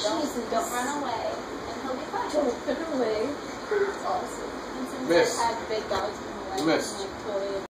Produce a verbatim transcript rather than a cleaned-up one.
Don't, don't run away, and he'll be fine. Don't run away. It's awesome. And since Miss. I've had big dogs in my life, Miss. I'm like totally